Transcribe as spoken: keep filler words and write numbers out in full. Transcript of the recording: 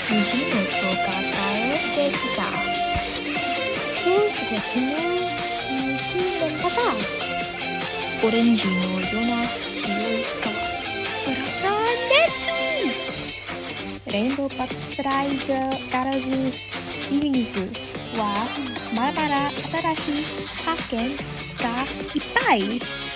虹のと抱えてきた。空気の虹の中、オレンジのような強い川。プラザ熱レインボーバタフライガールズシリーズはまだまだ新しい発見がいっぱい。